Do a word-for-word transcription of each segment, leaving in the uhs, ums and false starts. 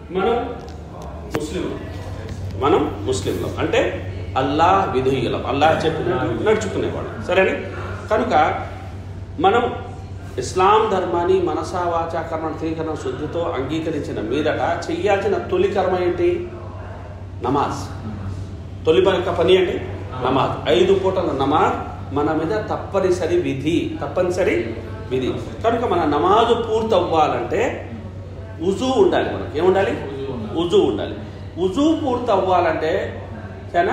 మనం ముస్లిం మనం ముస్లింలం అంటే అల్లాహ్ విధేయులం, అల్లాహ్ చెప్పినట్టు నడుచుకునేవాడు. సరేనా? కనుక మనం ఇస్లాం ధర్మాన్ని మనసా వాచా కర్మ త్రీకరణ శుద్ధితో అంగీకరించిన మీదట చెయ్యాల్సిన తొలి కర్మ ఏంటి? నమాజ్. తొలి పని ఏంటి? నమాజ్. ఐదు పూటల నమాజ్ మన మీద తప్పనిసరి విధి, తప్పనిసరి విధి. కనుక మన నమాజు పూర్తి అవ్వాలంటే ఉజూ ఉండాలి. మనకి ఏముండాలి? ఉజూ ఉండాలి. ఉజూ పూర్తి అవ్వాలంటే సరేనా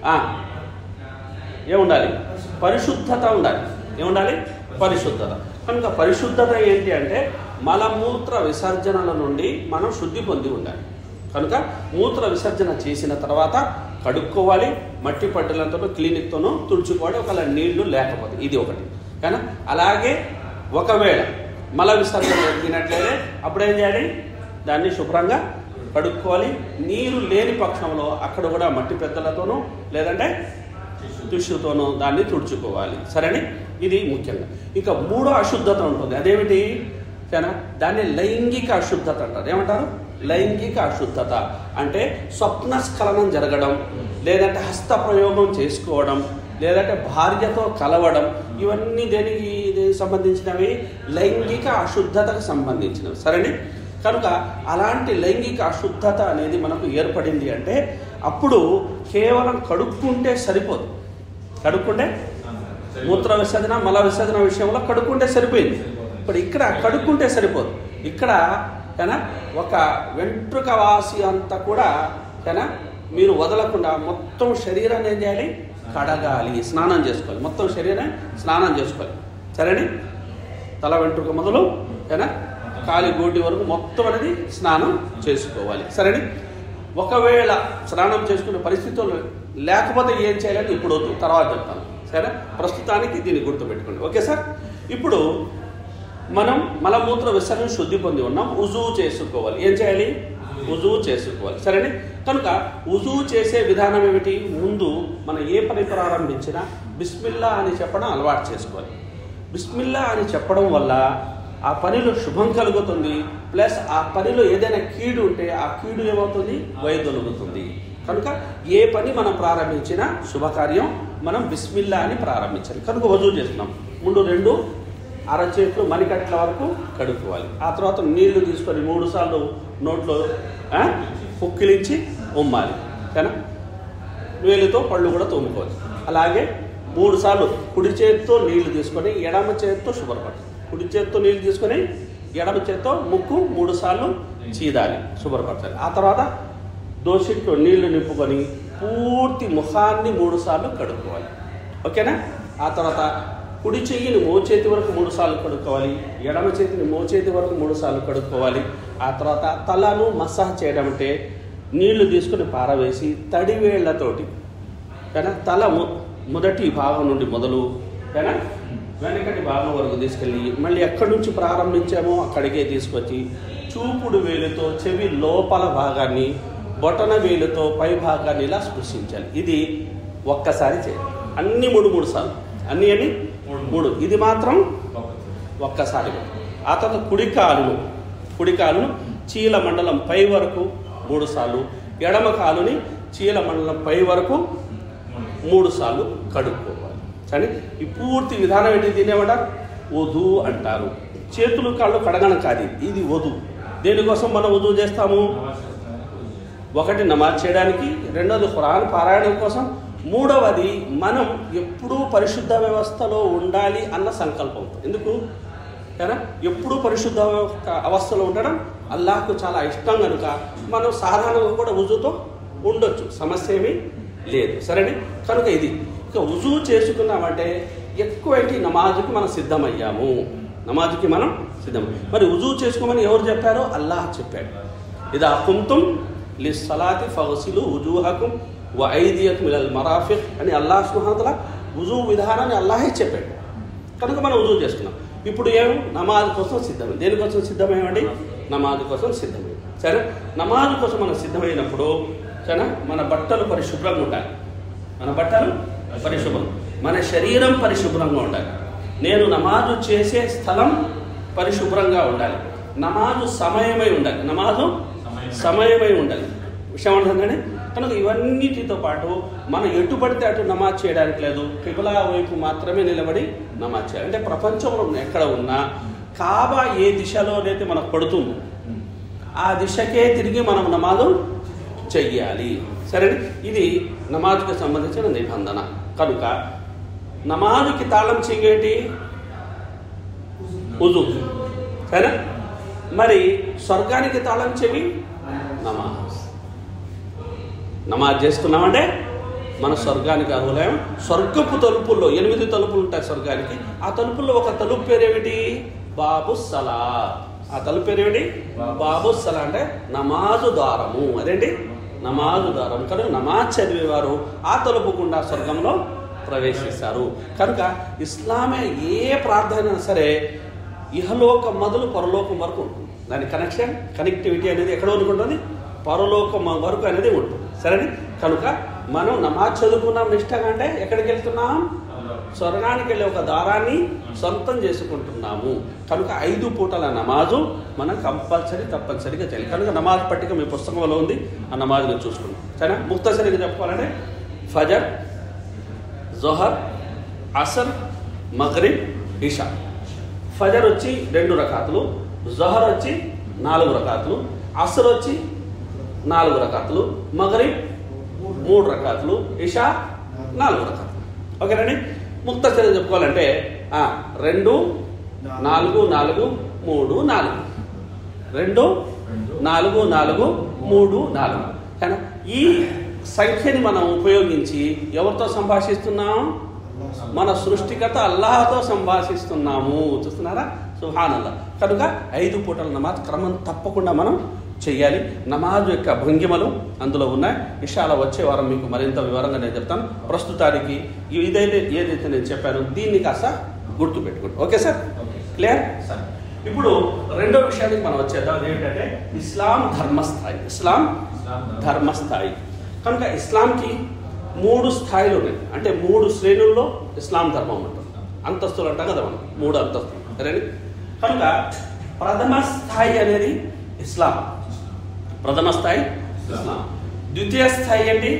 ఏముండాలి? పరిశుద్ధత ఉండాలి. ఏముండాలి? పరిశుద్ధత. కనుక పరిశుద్ధత ఏంటి అంటే మలమూత్ర విసర్జనల నుండి మనం శుద్ధి పొంది ఉండాలి. కనుక మూత్ర విసర్జన చేసిన తర్వాత కడుక్కోవాలి, మట్టి పట్టులతోనూ క్లినిక్తోనూ తుడుచుకోవాలి ఒకవేళ నీళ్లు లేకపోతే. ఇది ఒకటి. కానీ అలాగే ఒకవేళ మల విసర్జన జరిగినట్లయితే అప్పుడు ఏం చేయాలి? దాన్ని శుభ్రంగా కడుక్కోవాలి. నీరు లేని పక్షంలో అక్కడ కూడా మట్టి పెద్దలతోనూ లేదంటే టిష్యూతోనూ దాన్ని తుడుచుకోవాలి. సరేనా? ఇది ముఖ్యంగా. ఇంకా మూడో అశుద్ధత ఉంటుంది. అదేమిటి? సరేనా? దాన్ని లైంగిక అశుద్ధత అంటారు. ఏమంటారు? లైంగిక అశుద్ధత అంటే స్వప్నస్ఖలనం జరగడం, లేదంటే హస్త ప్రయోగం చేసుకోవడం, లేదంటే భార్యతో కలవడం, ఇవన్నీ దేనికి సంబంధించినవి? లైంగిక అశుద్ధతకు సంబంధించినవి. సరేనా? కనుక అలాంటి లైంగిక అశుద్ధత అనేది మనకు ఏర్పడింది అంటే అప్పుడు కేవలం కడుక్కుంటే సరిపోదు. కడుక్కుంటే మూత్ర విసర్జన మల విసర్జన విషయంలో కడుక్కుంటే సరిపోయింది. ఇప్పుడు ఇక్కడ కడుక్కుంటే సరిపోదు. ఇక్కడ కానీ ఒక వెంట్రుక వాసి అంతా కూడా కానీ మీరు వదలకుండా మొత్తం శరీరాన్ని ఏం చేయాలి? కడగాలి, స్నానం చేసుకోవాలి. మొత్తం శరీరాన్ని స్నానం చేసుకోవాలి. సరేనా? తల వెంట్రుక మొదలు కానీ కాలి గోటి వరకు మొత్తం అనేది స్నానం చేసుకోవాలి. సరేనా? ఒకవేళ స్నానం చేసుకునే పరిస్థితులు లేకపోతే ఏం చేయాలని ఇప్పుడు తర్వాత చెప్తాను. సరేనా? ప్రస్తుతానికి దీన్ని గుర్తుపెట్టుకోండి. Okay sir? ఇప్పుడు మనం మలమూత్ర విసర్జన శుద్ధి పొంది ఉన్నాం. ఉజూ చేసుకోవాలి. ఏం చేయాలి? ఉజూ చేసుకోవాలి. సరేనా? కనుక ఉజూ చేసే విధానం ఏమిటి? ముందు మనం ఏ పని ప్రారంభించినా బిస్మిల్లా అని చెప్పడం అలవాటు చేసుకోవాలి. బిస్మిల్లా అని చెప్పడం వల్ల ఆ పనిలో శుభం కలుగుతుంది. ప్లస్ ఆ పనిలో ఏదైనా కీడు ఉంటే ఆ కీడు ఏమవుతుంది? వైదొలుగుతుంది. కనుక ఏ పని మనం ప్రారంభించినా శుభకార్యం మనం బిస్మిల్లా అని ప్రారంభించాలి. కనుక వజూ చేస్తున్నాం. ముందు రెండు అరచేతులు మణికట్ల వరకు కడుక్కోవాలి. ఆ తర్వాత నీళ్లు తీసుకొని మూడు సార్లు నోట్లో పుక్కిలించి ఉమ్మాలి. కానీ వేలితో పళ్ళు కూడా తోముకోవాలి. అలాగే మూడు సార్లు కుడి చేతితో నీళ్లు తీసుకొని ఎడమ చేతితో శుభ్రపడాలి. కుడి చేతితో నీళ్లు తీసుకొని ఎడమ చేతితో ముక్కు మూడు సార్లు చీదాలి, శుభ్రపరచాలి. ఆ తర్వాత దోషిట్లో నీళ్లు నింపుకొని పూర్తి ముఖాన్ని మూడు సార్లు కడుక్కోవాలి. ఓకేనా? ఆ తర్వాత కుడి చెయ్యిని మోచేతి వరకు మూడు సార్లు కడుక్కోవాలి, ఎడమ చేతిని మోచేతి వరకు మూడు సార్లు కడుక్కోవాలి. ఆ తర్వాత తలను మసాజ్ చేయడం అంటే నీళ్లు తీసుకుని పారవేసి తడివేళ్లతోటి కానీ తల మొదటి భాగం నుండి మొదలు కానీ వెనకటి భాగం వరకు తీసుకెళ్ళి మళ్ళీ ఎక్కడి నుంచి ప్రారంభించామో అక్కడికే తీసుకొచ్చి చూపుడు వేలుతో చెవి లోపల భాగాన్ని బొటన వేలుతో పై భాగాన్ని ఇలా స్పృశించాలి. ఇది ఒక్కసారి చేయాలి. అన్ని మూడు మూడు సార్లు అన్ని అని మూడు. ఇది మాత్రం ఒక్కసారి. ఆ తర్వాత కుడి కాలును కుడి కాలును చీల మండలం పై వరకు మూడు సార్లు, ఎడమ కాలుని చీల మండలం పై వరకు మూడు సార్లు కడుక్కోవాలి. కానీ ఈ పూర్తి విధానం ఏంటి? దీనేమంటారు? వధు అంటారు. చేతులు కాళ్ళు కడగడం కాదు, ఇది వధు. దేనికోసం మనం వధు చేస్తాము? ఒకటి నమాజ్ చేయడానికి, రెండవది ఖురాన్ పారాయణం కోసం, మూడవది మనం ఎప్పుడూ పరిశుద్ధ వ్యవస్థలో ఉండాలి అన్న సంకల్పం. ఎందుకు? కదా ఎప్పుడూ పరిశుద్ధ అవస్థలో ఉండడం అల్లాహ్కు చాలా ఇష్టం కనుక మనం సాధారణంగా కూడా వుజుతో ఉండొచ్చు, సమస్య ఏమీ లేదు. సరేనే? కనుక ఇది ఇక వుజు చేసుకున్నామంటే ఎక్కువైతే నమాజుకి మనం సిద్ధమయ్యాము. నమాజుకి మనం సిద్ధం. మరి వుజు చేసుకోమని ఎవరు చెప్పారో? అల్లాహ్ చెప్పాడు. ఇదా కుంతుం లిస్సలాతి ఫగ్సిలు వుజూహకుం వ ఐదియకుం ఇలల్ మరాఫిక్ అని అల్లాహ్ సుబ్హానహు వ తఆలా వుజు విధానాన్ని అల్లాహే చెప్పాడు. కనుక మనం వుజు చేసుకున్నాం. ఇప్పుడు ఏం? నమాజ్ కోసం సిద్ధమే. దేనికోసం సిద్ధమేమండి? నమాజ్ కోసం సిద్ధమే. సరే, నమాజ్ కోసం మనం సిద్ధమైనప్పుడు సరే మన బట్టలు పరిశుభ్రంగా ఉండాలి. మన బట్టలు పరిశుభ్రం, మన శరీరం పరిశుభ్రంగా ఉండాలి. నేను నమాజు చేసే స్థలం పరిశుభ్రంగా ఉండాలి. నమాజు సమయమై ఉండాలి. నమాజు సమయమై ఉండాలి. విషయం అర్థంగానే. కనుక ఇవన్నిటితో పాటు మనం ఎటు పడితే అటు నమాజ్ చేయడానికి లేదు. కిబిలా వైపు మాత్రమే నిలబడి నమాజ్ చేయాలి. అంటే ప్రపంచంలో ఎక్కడ ఉన్నా కాబా ఏ దిశలోనైతే మనకు పడుతుందో ఆ దిశకే తిరిగి మనం నమాజు చెయ్యాలి. సరే, ఇది నమాజ్కి సంబంధించిన నిబంధన. కనుక నమాజుకి తాళం చెయ్యేంటి? ఉజు. సరేనా? మరి స్వర్గానికి తాళం చెవి నమాజ్. నమాజ్ చేసుకున్నామంటే మన స్వర్గానికి అర్హులేం. స్వర్గపు తలుపుల్లో ఎనిమిది తలుపులు ఉంటాయి స్వర్గానికి. ఆ తలుపుల్లో ఒక తలుపు పేరేమిటి? బాబు సలా. ఆ తలుపు పేరేమిటి? బాబు సలా అంటే నమాజు ద్వారము. అదేంటి? నమాజు ద్వారం. కనుక నమాజ్ చదివేవారు ఆ తలుపు గుండా స్వర్గంలో ప్రవేశిస్తారు. కనుక ఇస్లామే ఏ ప్రార్థన సరే ఇహలోకం మొదలు పరలోకం వరకు ఉంటుంది. దాని కనెక్షన్ కనెక్టివిటీ అనేది ఎక్కడ ఉంటుంది? పరలోకం వరకు అనేది ఉంటుంది. సరే, కనుక మనం నమాజ్ చదువుకున్నాం నిష్టగా అంటే ఎక్కడికి వెళ్తున్నాం? స్వర్గానికి వెళ్ళే ఒక దారాన్ని సొంతం చేసుకుంటున్నాము. కనుక ఐదు పూటల నమాజు మనం కంపల్సరీ తప్పనిసరిగా చేయాలి. కనుక నమాజ్ పట్టిక మీ పుస్తకంలో ఉంది. ఆ నమాజ్ని చూసుకున్నాం. సరేనా? ముక్తసరిగా చెప్పుకోవాలంటే ఫజర్, జోహర్, అసర్, మగ్రిబ్, ఇషా. ఫజర్ వచ్చి రెండు రకాతులు, జోహర్ వచ్చి నాలుగు రకాతులు, అసర్ వచ్చి నాలుగు రకాతులు, మగ్రిబ్ మూడు రకాతులు, ఇషా నాలుగు రకాతులు. ఓకేనండి. ముక్తసరిగా చెప్పుకోవాలంటే రెండు నాలుగు నాలుగు మూడు నాలుగు రెండు నాలుగు నాలుగు మూడు నాలుగు. కానీ ఈ సంఖ్యని మనం ఉపయోగించి ఎవరితో సంభాషిస్తున్నాం? మన సృష్టికర్త అల్లాహతో సంభాషిస్తున్నాము. చూస్తున్నారా? సుబ్హానల్లాహ్. కనుక ఐదు పూటల నమాజ్ క్రమం తప్పకుండా మనం చెయ్యాలి. నమాజ్ యొక్క భంగిమలు అందులో ఉన్నాయి. ఇన్షాల్లాహ్ వచ్చే వారం మీకు మరింత వివరంగా నేను చెప్తాను. ప్రస్తుతానికి ఇదైతే ఏదైతే నేను చెప్పానో దీన్ని కాస్త గుర్తు పెట్టుకోండి. Okay sir? Clear sir? ఇప్పుడు రెండో విషయానికి మనం వచ్చేద్దాం. అదేంటంటే ఇస్లాం ధర్మస్థాయి. ఇస్లాం ధర్మస్థాయి. కనుక ఇస్లాంకి మూడు స్థాయిలు ఉన్నాయి. అంటే మూడు శ్రేణుల్లో ఇస్లాం ధర్మం ఉంటుంది. అంతస్తులు అంటాం కదా మనం, మూడు అంతస్తులు. సరేనా? కనుక ప్రథమ స్థాయి అనేది ఇస్లాం. ప్రథమ స్థాయి ఇస్లాం. ద్వితీయ స్థాయి ఏంటి?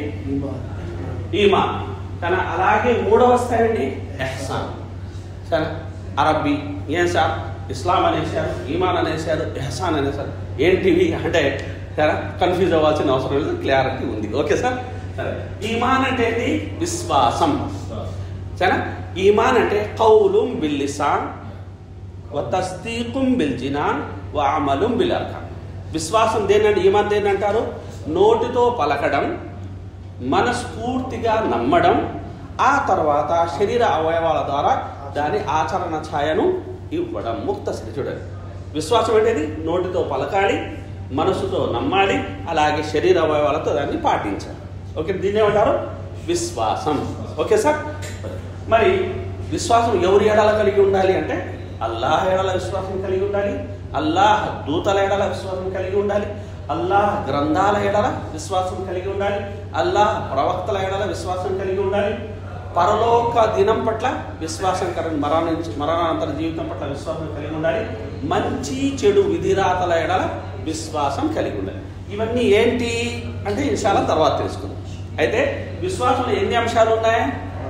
ఈమాన్. కానీ అలాగే మూడవ స్థాయి ఏంటి? ఇహ్సాన్. సరే, అరబ్బీ ఏం సార్? ఇస్లాం అనేసారు, ఈమాన్ అనేసారు, ఇహ్సాన్ అనేసారు. ఏంటివి అంటే సరే కన్ఫ్యూజ్ అవ్వాల్సిన అవసరం లేదు, క్లారిటీ ఉంది. Okay sir? సరే, ఈమాన్ అంటే ఏంటి? విశ్వాసం. సరే, ఈమాన్ అంటే కౌలుం బిల్ లిసాన్ వ తస్దీకుం బిల్ జినాన్ వ అమలుం బిల్ అర్కాన్. విశ్వాసం దేనంటే ఈమాన్ దేనంటారు? నోటితో పలకడం, మనస్ఫూర్తిగా నమ్మడం, ఆ తర్వాత శరీర అవయవాల ద్వారా దాని ఆచరణ ఛాయను ఇవ్వడం. ముక్తసరి చూడండి. విశ్వాసం అంటే నోటితో పలకాలి, మనసుతో నమ్మాలి, అలాగే శరీర అవయవాలతో దాన్ని పాటించాలి. ఓకే, దీన్ని ఏమంటారు? విశ్వాసం. Okay sir? మరి విశ్వాసం ఎవరి ఎడల కలిగి ఉండాలి అంటే అల్లాహ్ ఎడల విశ్వాసం కలిగి ఉండాలి, అల్లాహ్ దూతల ఎడల విశ్వాసం కలిగి ఉండాలి, అల్లాహ్ గ్రంథాల ఎడల విశ్వాసం కలిగి ఉండాలి, అల్లాహ్ ప్రవక్తల ఎడల విశ్వాసం కలిగి ఉండాలి, పరలోక దినం పట్ల విశ్వాసం కలిగి మరణ మరణానంతర జీవితం పట్ల విశ్వాసం కలిగి ఉండాలి, మంచి చెడు విధిరాతల ఎడల విశ్వాసం కలిగి ఉండాలి. ఇవన్నీ ఏంటి అంటే ఇన్షాల్లాహ్ తర్వాత తెలుసుకుందాం. అయితే విశ్వాసంలో ఎన్ని అంశాలు ఉన్నాయి?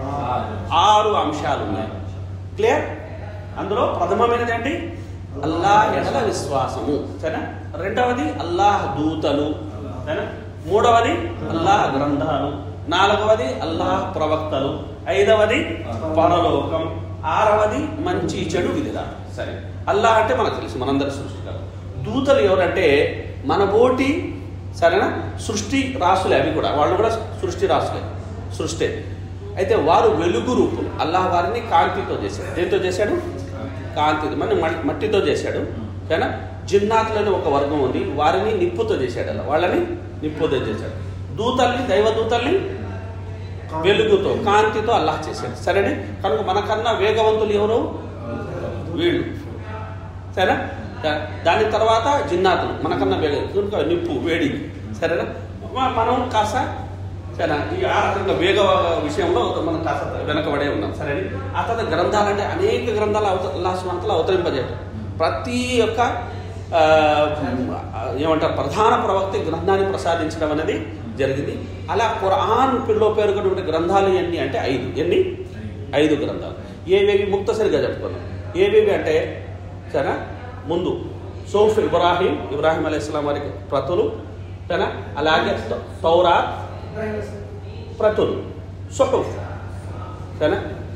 ఆరు అంశాలు ఉన్నాయి. క్లియర్? అందులో ప్రథమమైనది ఏంటి? అల్లాహ్ ఎడల విశ్వాసము. సరేనా? రెండవది అల్లాహ్ దూతలు. సరేనా? మూడవది అల్లాహ్ గ్రంథాలు. నాలుగవది అల్లాహ్ ప్రవక్తలు. ఐదవది పరలోకం. ఆరవది మంచి చెడు విధిరా. సరే, అల్లాహ్ అంటే మనకు తెలుసు, మనందరి సృష్టికర్త. దూతలు ఎవరంటే మన బోటి సరేనా సృష్టి రాసులే. అవి కూడా వాళ్ళు కూడా సృష్టి రాసులే, సృష్టి. అయితే వారు వెలుగు రూపులు. అల్లాహ్ వారిని కాంతితో చేశాడు. దేంతో చేశాడు? కాంతి. మన మట్టితో చేశాడు. సరేనా? జిన్నాతులని ఒక వర్గం ఉంది, వారిని నిప్పుతో చేశాడు. అలా వాళ్ళని నిప్పుతో చేశాడు. దూతల్ని, దైవ దూతల్ని వెలుగుతో, కాంతితో అల్లాహ్ చేశాడు. సరేనే? కనుక మనకన్నా వేగవంతులు ఎవరు? వీళ్ళు. సరేనా? దాని తర్వాత జిన్నాతులు మనకన్నా వేగ, కనుక నిప్పు, వేడి. సరేనా? మనం కాస్త సరే ఈ ఆ రకంగా వేగ విషయంలో మనం కాస్త వెనకబడే ఉన్నాం. సరే, ఆ తర్వాత గ్రంథాలంటే అనేక గ్రంథాలు అవత అల్లాహ్ సుబ్హానహు వ తఆలా అవతరింపజేయటం. ప్రతి ఒక్క ఏమంటారు ప్రధాన ప్రవక్త గ్రంథాన్ని ప్రసాదించడం అనేది జరిగింది. అలా ఖురాన్ పిల్లో పేర్కొన్న గ్రంథాలు ఎన్ని అంటే ఐదు. ఎన్ని? ఐదు గ్రంథాలు. ఏవేవి ముక్తసరిగా చెప్పుకున్నాం. ఏవేవి అంటే సరే ముందు సోఫ్ ఇబ్రాహీం ఇబ్రాహీం అలైహిస్సలాం వారికి ప్రతులు సరేనా, అలాగే తౌరాత్ ప్రతులు సుహుఫ్ సరేనా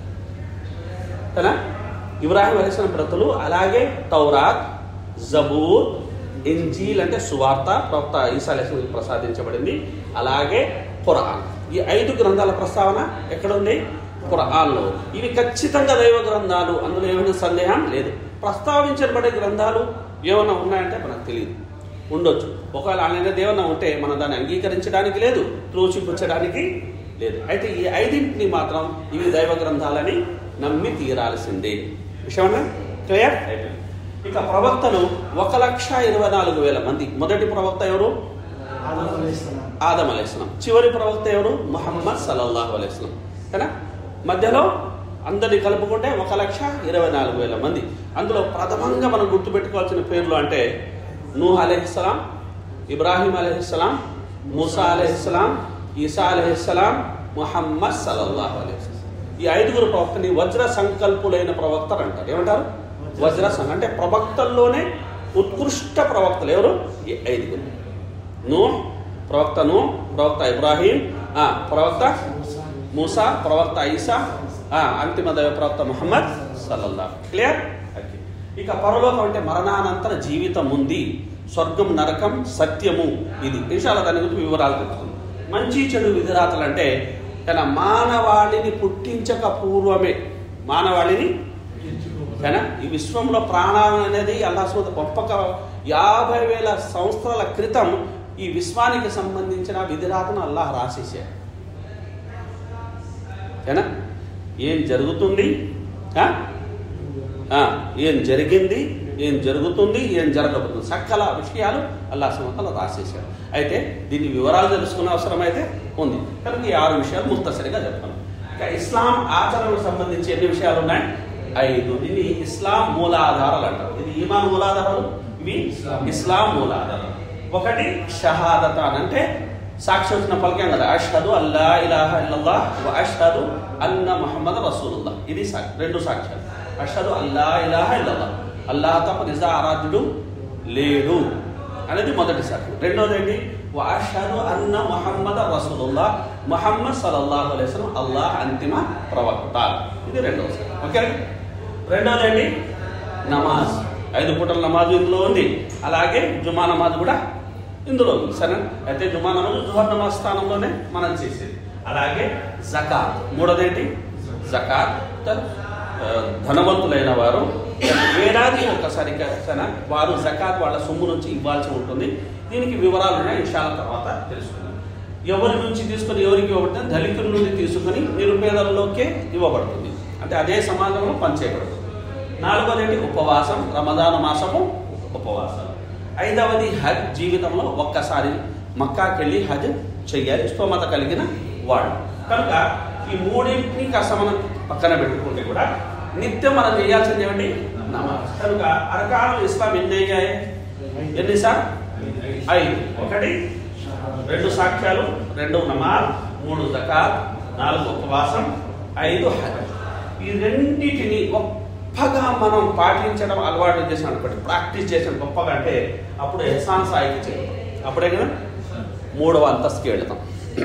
సరేనా ఇబ్రాహీం అలైహిస్సలాం ప్రతులు, అలాగే తౌరాత్, జబూర్, ఇంజీల్ అంటే సువార్త ప్రవక్త ఈసా అలైహిస్సలాం ప్రసాదించబడింది, అలాగే ఖురాన్. ఈ ఐదు గ్రంథాల ప్రస్తావన ఎక్కడుంది? ఖురాన్లో. ఇవి ఖచ్చితంగా దైవ గ్రంథాలు, అందులో ఏమైనా సందేహం లేదు. ప్రస్తావించబడే గ్రంథాలు ఏమన్నా ఉన్నాయంటే మనకు తెలియదు, ఉండొచ్చు. ఒకవేళ అనేది ఏమన్నా ఉంటే మనం దాన్ని అంగీకరించడానికి లేదు, త్రోసిపుచ్చడానికి లేదు. అయితే ఈ ఐదింటిని మాత్రం ఇవి దైవ గ్రంథాలని నమ్మి తీరాల్సిందే. విషయమన్నా క్లియర్ అయిపోయింది. ఇక ప్రవక్తలు ఒక లక్ష ఇరవై నాలుగు వేల మంది. మొదటి ప్రవక్త ఎవరు? ఆదం అలైహిస్సలాం. చివరి ప్రవక్త ఎవరు? ముహమ్మద్ సల్లల్లాహు అలైహి వసల్లం. కదా మధ్యలో అందరినీ కలుపుకుంటే ఒక లక్ష ఇరవై నాలుగు వేల మంది. అందులో ప్రథమంగా మనం గుర్తుపెట్టుకోవాల్సిన పేర్లు అంటే నూహ్ అలైహిస్సలాం, ఇబ్రాహీం అలైహిస్సలాం, మూసా అలైహిస్సలాం, ఈసా అలైహిస్సలాం, ముహమ్మద్ సల్లల్లాహు అలైహి వసల్లం. ఈ ఐదుగురు ప్రవక్తని వజ్ర సంకల్పులైన ప్రవక్తలు అంటారు. ఏమంటారు? వజ్ర సంఘ అంటే ప్రవక్తల్లోనే ఉత్కృష్ట ప్రవక్తలు ఎవరు? ఈ ఐదుగురు. నూహ్ ప్రవక్త, నూహ్ ప్రవక్త, ఇబ్రాహీం ప్రవక్త, మూసా ప్రవక్త, ఈసా అంతిమ దైవ ప్రవక్త ముహమ్మద్ సల్లల్లాహు. క్లియర్? ఇక పరలోకం అంటే మరణానంతర జీవితం ఉంది, స్వర్గం నరకం సత్యము. ఇది ఇన్షాల్లా దాని గురించి వివరాలు తెలుస్తుంది. మంచి చెడు విధిరాతలు అంటే తన మానవాళిని పుట్టించక పూర్వమే మానవాళిని కానీ ఈ విశ్వంలో ప్రాణం అనేది అల్లాహ్ సుబ్హానహు పంపక యాభై వేల సంవత్సరాల క్రితం ఈ విశ్వానికి సంబంధించిన విధిరాతను అల్లాహ్ రాసేసాడు. ఏనా ఏం జరుగుతుంది, ఏం జరిగింది, ఏం జరుగుతుంది, ఏం జరగబోతుంది, సకల విషయాలు అల్లాహ్ సుబ్హానహు వతఆలా రాసేసాడు. అయితే దీని వివరాలు తెలుసుకునే అవసరం అయితే ఉంది కనుక ఈ ఆరు విషయాలు ముఖ్తసరిగా చెప్తాను. ఇక ఇస్లాం ఆచరణకు సంబంధించి ఎన్ని విషయాలు ఉన్నాయి? ఐదు. ఇది ఇస్లాం మూలాధారాలు అంటారు. ఇది ఈమాన్ మూలాధారాలు, ఇవి ఇస్లాం మూలాధారాలు. ఒకటి షహాదత అంటే సాక్ష్యం పలికాం కదా, అష్హదు అల్లా ఇలాహ ఇల్లల్లాహ్ వ అష్హదు అన్న ముహమ్మద్ రసూలుల్లాహ్. ఇది రెండు సాక్ష్యాలు. అష్హదు అల్లా ఇలాహ ఇల్లల్లాహ్, అల్లాహ్ తప్ప నిజ ఆరాధ్యుడు లేడు అనేది మొదటి సాక్ష్యం. రెండోది ఏంటి? వ అష్హదు అన్న ముహమ్మద్ రసూలుల్లాహ్, ముహమ్మద్ సల్లల్లాహు అలైహి వసల్లం అల్లాహ్ అంతిమ ప్రవక్త. ఇది రెండవ సాక్ష్యం. ఓకే. రెండోది ఏంటి? నమాజ్. ఐదు పూటల నమాజ్ ఇందులో ఉంది, అలాగే జుమా నమాజ్ కూడా ఇందులో ఉంది. సరే, అయితే జుమా నమాజ్ జుహర్ నమాజ్ స్థానంలోనే మనం చేసేది. అలాగే జకాత్. మూడోది ఏంటి? జకాత్. ధనవంతులైన వారు ఏడాది ఒక్కసారి వారు జకాత్ వాళ్ళ సొమ్ము నుంచి ఇవ్వాల్సి ఉంటుంది. దీనికి వివరాలు ఉన్నాయి, ఇన్షాల్లా తర్వాత తెలుసుకుందాం. ఎవరి నుంచి తీసుకొని ఎవరికి ఇవ్వబడుతుంది? దళితుల నుండి తీసుకొని నిరుపేదల్లోకే ఇవ్వబడుతుంది, అంటే అదే సమాజంలో పనిచేయబడుతుంది. నాలుగోది ఏంటి? ఉపవాసం. రమదాను మాసము ఉపవాసం. ఐదవది హజ్. జీవితంలో ఒక్కసారి మక్కాకి వెళ్ళి హజ్ చెయ్యాలి స్తోమత కలిగిన వాడు. కనుక ఈ మూడింటిని కాస్త మనం పక్కన పెట్టుకుంటే కూడా నిత్యం మనం చేయాల్సింది ఏమండి? నమాజ్. కనుక అర్కాను ఇస్లాం ఎన్ని అయ్యాయి? ఎన్ని సార్? ఐదు. ఒకటి రెండు సాక్ష్యాలు, రెండు నమాజ్, మూడు జకాత్, నాలుగు ఉపవాసం, ఐదు హజ్. ఈ రెండింటిని గొప్పగా మనం పాటించడం అలవాటు చేసాం అనుకోండి, ప్రాక్టీస్ చేసాం గొప్పగా అంటే అప్పుడు ఎహసాన్ స్థాయికి చేయాలి. అప్పుడే కదా మూడవ అంతస్తుకి వెళతాం.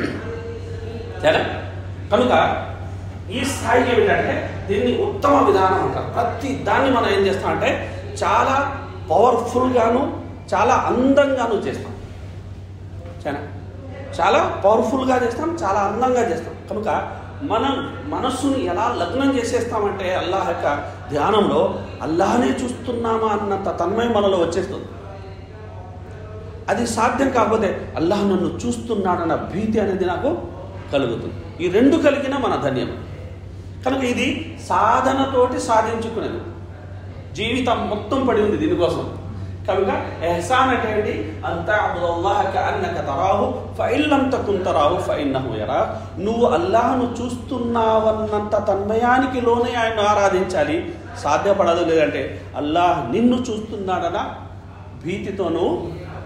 సరే, కనుక ఈ స్థాయి ఏమిటంటే దీన్ని ఉత్తమ విధానం అంటారు. ప్రతి దాన్ని మనం ఏం చేస్తాం అంటే చాలా పవర్ఫుల్గాను చాలా అందంగాను చేస్తాం. సరే, చాలా పవర్ఫుల్గా చేస్తాం, చాలా అందంగా చేస్తాం. కనుక మనం మనస్సును ఎలా లగ్నం చేసేస్తామంటే అల్లాహ్ యొక్క ధ్యానంలో అల్లాహనే చూస్తున్నామా అన్నంత తన్మయం మనలో వచ్చేస్తుంది. అది సాధ్యం కాకపోతే అల్లాహ్ నన్ను చూస్తున్నాడన్న భీతి అనేది నాకు కలుగుతుంది. ఈ రెండు కలిగిన మన ధన్యం. కనుక ఇది సాధనతోటి సాధించుకునేది. జీవితం మొత్తం పడి ఉంది దీనికోసం. కనుక ఎహసాన్ అంటే ఏంటి? అంతా అబ్దుల్లాహ కఅన్నక తరాహు ఫఇన్ లం తకున్ తరాహు ఫఇన్నహు యరా. నువ్వు అల్లాహ్ను చూస్తున్నావన్నంత తన్మయానికి లోనే ఆయన ఆరాధించాలి. సాధ్యపడదు. లేదంటే అల్లాహ్ నిన్ను చూస్తున్నాడన్న భీతితోనూ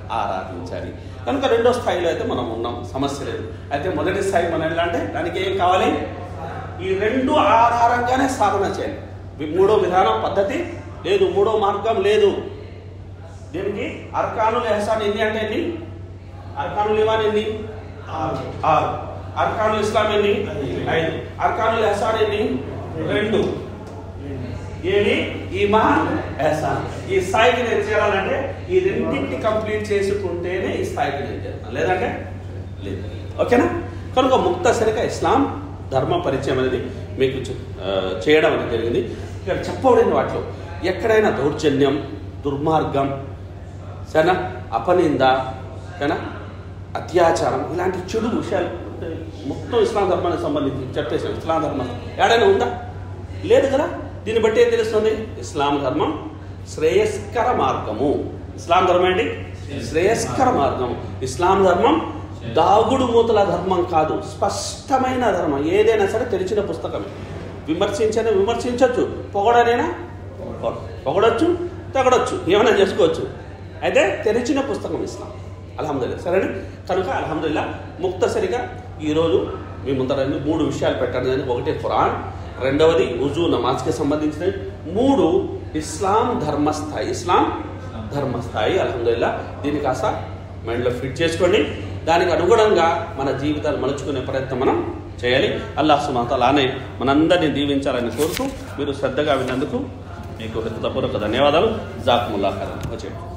ఆరాధించాలి. కనుక రెండో స్థాయిలో అయితే మనం ఉన్నాం, సమస్య లేదు. అయితే మొదటి స్థాయి మనం ఎలా అంటే దానికి ఏం కావాలి? ఈ రెండు ఆధారంగానే సాధన చేయాలి. మూడో విధానం పద్ధతి లేదు, మూడో మార్గం లేదు. దీనికి అర్కానుల్ ఎహసాన్ ఎన్ని అంటే ఎన్ని? అర్కానుల్ ఇమాన్ ఎన్ని? ఆరు. అర్కానుల్ ఇస్లాం ఎన్ని? ఐదు. అర్కానుల్ ఎహసాన్ ఎన్ని? రెండు. ఏమి? ఈమాన్, ఎహసాన్. ఈ స్థాయికి నేను చేరాలంటే ఈ రెండింటిని కంప్లీట్ చేసుకుంటేనే ఈ స్థాయికి నేను చేరుతాను, లేదంటే లేదు. ఓకేనా? కనుక ముక్తసరిగా ఇస్లాం ధర్మ పరిచయం అనేది మీకు చేయడం అనేది జరిగింది. ఇక్కడ చెప్పబడిన వాటిలో ఎక్కడైనా దౌర్జన్యం, దుర్మార్గం, సరేనా, అపనింద, సరేనా, అత్యాచారం, ఇలాంటి చెడు విషయాలు మొత్తం ఇస్లాం ధర్మానికి సంబంధించి చెప్పేసాం. ఇస్లాం ధర్మం ఏడైనా ఉందా? లేదు కదా. దీన్ని బట్టి ఏం తెలుస్తుంది? ఇస్లాం ధర్మం శ్రేయస్కర మార్గము. ఇస్లాం ధర్మం ఏంటి? శ్రేయస్కర మార్గము. ఇస్లాం ధర్మం దాగుడు మూతల ధర్మం కాదు, స్పష్టమైన ధర్మం. ఏదైనా సరే తెరిచిన పుస్తకమే. విమర్శించని విమర్శించవచ్చు, పొగడనైనా పొగడొచ్చు, తెగడొచ్చు, ఏమైనా చేసుకోవచ్చు. అయితే తెరిచిన పుస్తకం ఇస్లాం. అల్హమ్దులిల్లాహ్. సరేనా? కనుక అల్హమ్దులిల్లాహ్ ముక్తసరిగా ఈరోజు మీ ముందర మూడు విషయాలు పెట్టండి. కానీ ఒకటి ఖురాన్, రెండవది ఉజూ నమాజ్కి సంబంధించినవి, మూడు ఇస్లాం ధర్మస్థాయి. ఇస్లాం ధర్మస్థాయి. అల్హమ్దులిల్లాహ్. దీన్ని కాస్త మైండ్లో ఫిట్ చేసుకోండి. దానికి అనుగుణంగా మన జీవితాలు మలుచుకునే ప్రయత్నం మనం చేయాలి. అల్లాహ్ సుబ్హానహు వ తఆలానే మనందరినీ దీవించాలని కోరుతూ మీరు శ్రద్ధగా విన్నందుకు మీకు హృదయపూర్వక ధన్యవాదాలు. జజాకుముల్లాహ్ ఖైరన్. వచ్చేయండి.